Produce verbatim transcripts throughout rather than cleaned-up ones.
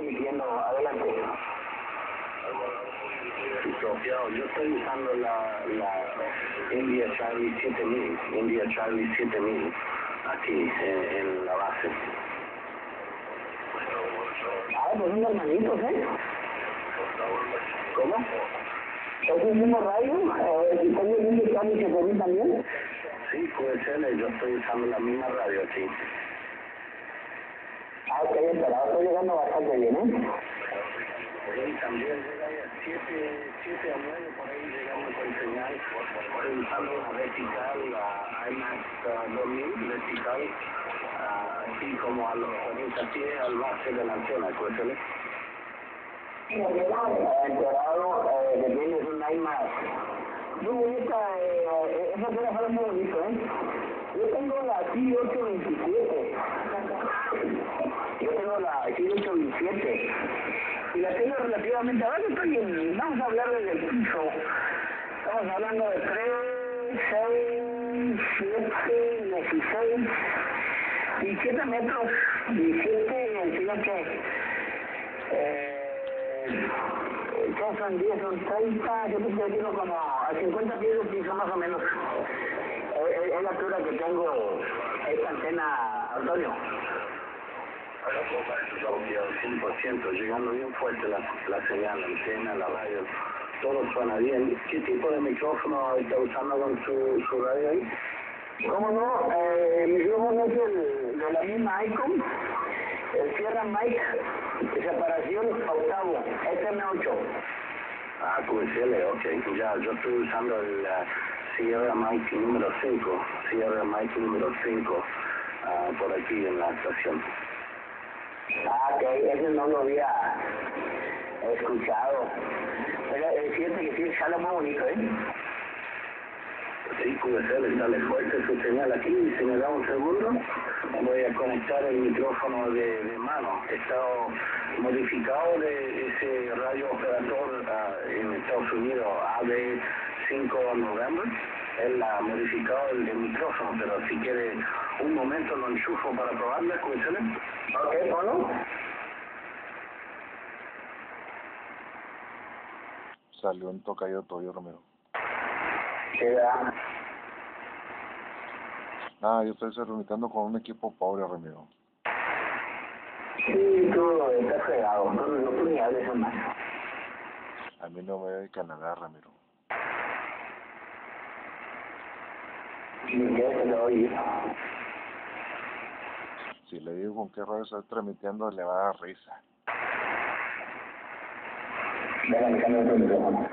transmitiendo. Adelante. Yo, yo estoy usando la, la India Charlie siete mil, India Charlie siete mil aquí eh, en la base. Ah, pues son hermanitos, ¿eh? ¿Cómo? ¿Es el mismo radio? Eh, ¿Y tengo el India Charlie siete mil también? Sí, puede ser, yo estoy usando la misma radio aquí. Ah, ok, pero estoy llegando bastante bien, ¿eh? Sí, también llega ahí a siete a nueve, por ahí llegando con señal. Estoy usando una vertical, la IMAX uh, dos mil vertical, uh, así como a los cuarenta pies al base de la antena, ¿puede ser? Enterado, eh, que tienes un IMAX. Muy bonita, eh, esa teléfono es muy bonito, ¿eh? Yo tengo la T ocho veintisiete. Yo tengo la T ocho veintisiete. Y la tengo relativamente abajo, estoy en, vamos a hablar desde el piso. Estamos hablando de tres, seis, siete, dieciséis, diecisiete metros, diecisiete, fíjate, eh, ¿qué son diez? Son treinta, yo te digo como a cincuenta pies de piso más o menos. Es, es la altura que tengo esta antena, Antonio. cien por ciento, llegando bien fuerte la, la señal, la antena, la radio, todo suena bien. ¿Qué tipo de micrófono está usando con su, su radio ahí? ¿Cómo no? Eh, el micrófono es el de la misma Icon, el Sierra Mic, separación octavo, S M ocho. Ah, Q S L, ok, ya, yo estoy usando el uh, Sierra Mic número cinco, Sierra Mic número cinco, uh, por aquí en la estación. Ah, ok, ese no lo había escuchado. Pero es cierto que sí, sale muy bonito, ¿eh? Sí, Q S L, sale fuerte su señal aquí. Si me da un segundo, voy a conectar el micrófono de, de mano. Está modificado de ese radio operador uh, en Estados Unidos, A D cinco November. Él ha modificado el, el micrófono, pero si quiere un momento lo enchufo para probarla, Q S L. Ok, ¿no? Salió un tocayo tuyo, Ramiro. Sí, ¿verdad? Ah, yo estoy reuniendo con un equipo pobre, Ramiro. Sí, tú estás fregado, no, no tú ni hables más. A mí no me dedican a nada, Ramiro. Ni quieres que lo oye. Si le digo con qué radio estoy transmitiendo, le va a dar risa. Déjame cambiar otro micrófono.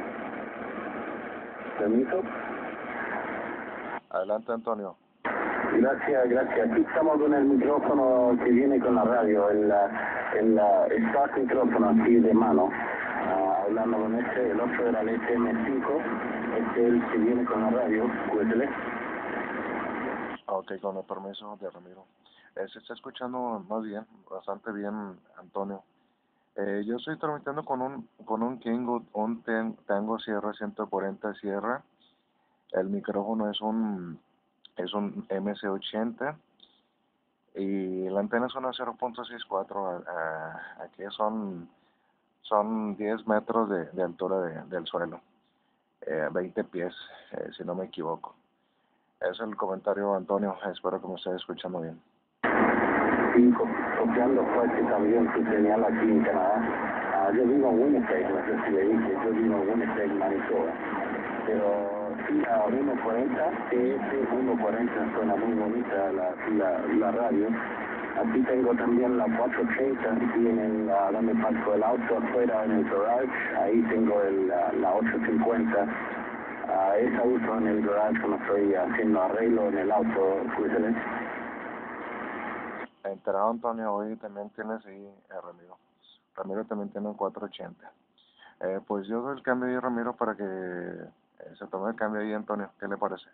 ¿Permiso? Adelante, Antonio. Gracias, gracias. Aquí estamos con el micrófono que viene con la radio, el, el, el stock micrófono así de mano. Uh, hablando con este, el otro era el S M cinco, este es el que viene con la radio, Q S L. Ok, con el permiso de Ramiro. Eh, se está escuchando más bien, bastante bien, Antonio. Eh, yo estoy transmitiendo con un con un Kingo, un ten, Tango Sierra ciento cuarenta Sierra. El micrófono es un es un M C ochenta y la antena es una cero punto sesenta y cuatro. Uh, aquí son son diez metros de, de altura de, del suelo, eh, veinte pies, eh, si no me equivoco. Es el comentario, Antonio. Espero que me esté escuchando bien. Sí, copiando fuerte también su señal aquí en Canadá. Uh, yo vivo en Winnipeg, no sé si le dije, yo vivo en Winnipeg, Manitoba. Pero sí, la uno cuarenta, T S uno cuarenta suena muy bonita la, la, la radio. Aquí tengo también la cuatrocientos ochenta, y en el, uh, donde parco el auto afuera en el garage, ahí tengo el, uh, la ochocientos cincuenta. Uh, esa uso en el garage cuando estoy haciendo arreglo en el auto, pues, ¿eh? Enterado, Antonio, hoy también tienes ahí a Ramiro. Ramiro también tiene un cuatrocientos ochenta. Eh, pues yo doy el cambio ahí, Ramiro, para que eh, se tome el cambio ahí, Antonio. ¿Qué le parece?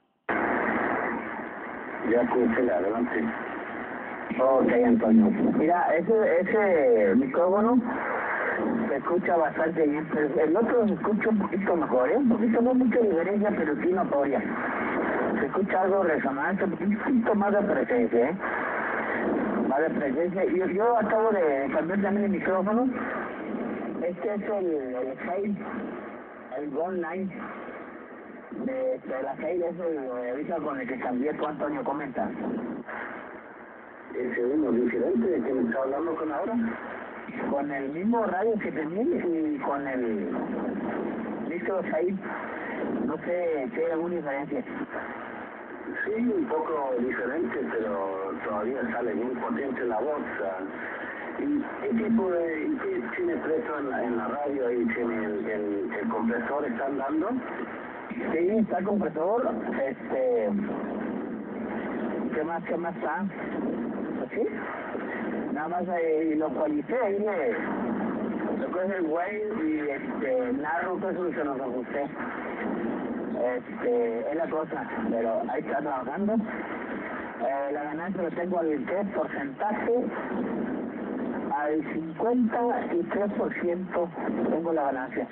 Ya, pues, adelante. Ok, Antonio. Mira, ese, ese micrófono se escucha bastante bien, pero el otro se escucha un poquito mejor, ¿eh? Un poquito, no mucha diferencia, pero sí notoria. Se escucha algo resonante, un poquito más de presencia, ¿eh? más de presencia. Yo, yo acabo de cambiar también el micrófono. Este es el, el Hale, el Gold Line. De, de la Hale es el ahorita con el que cambié, tú, Antonio, comenta. ¿Ese uno diferente de que me está hablando con ahora? Con el mismo radio que tenía y con el micro Hale. No sé si hay alguna diferencia. Sí, un poco diferente, pero todavía sale bien potente la voz. ¿Y qué tipo de, y qué tiene preso en la, en la radio ahí? ¿Tiene el, el, el compresor están dando? Sí, está el compresor, este... ¿Qué más, qué más está? ¿Sí? Nada más ahí lo actualicé, ahí le... Lo coge el güey y este... narro todo eso se nos ajusté. Este, es la cosa, pero ahí está trabajando. Eh, la ganancia lo tengo al tres porcentaje, al cincuenta y tres por ciento tengo la ganancia.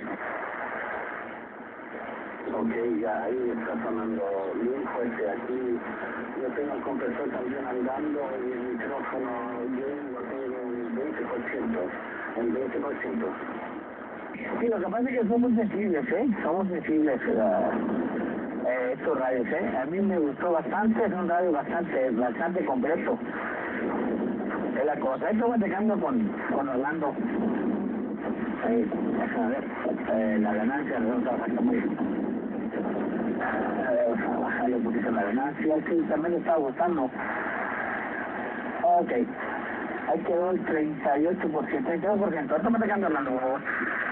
Ok, ya ahí está sonando bien fuerte. Aquí yo tengo el compresor también andando y el micrófono bien, lo tengo un veinte por ciento, el veinte por ciento. Sí, lo que pasa es que somos sensibles, ¿eh? Somos sensibles. Uh, Eh, estos radios, ¿eh? A mí me gustó bastante, es un radio bastante, bastante completo. Es la cosa. Esto va atacando con, con Orlando. Eh, a ver, eh, la ganancia no está bajando muy bien. Eh, vamos a bajarle un poquito la ganancia. Sí, también le está gustando. Ok. Ahí quedó el treinta y ocho por ciento, treinta y dos por ciento. Esto me está atacando Orlando, por favor.